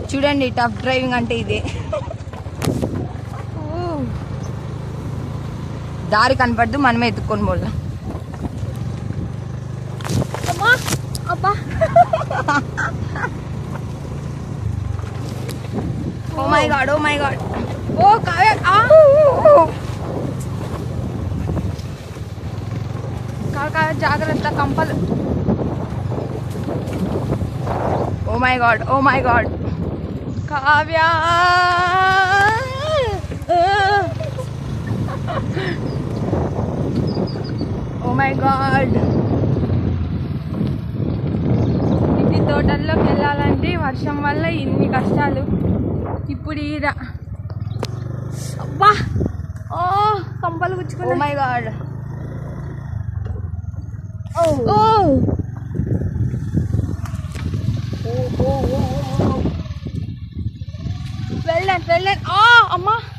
చూడండి tough driving అంటే ఇదే. దారి కనపడదు, మనమే ఎత్తుకొని పోదాం. అబ్బా oh my god, oh my god. Oh Kavya, Kavya జాగ్రత్త, కంపలు. Oh my god, oh my god. Kavya oh my god. ఇంటి తోటల్లోకి వెళ్ళాలంటే వర్షం వల్ల ఇన్ని కష్టాలు. ఇప్పుడు ఈడ అబ్బా, ఓ కంపలు గుచ్చుకున్నా. ఓ మై గాడ్. వెళ్ళండి వెళ్ళండి. అమ్మా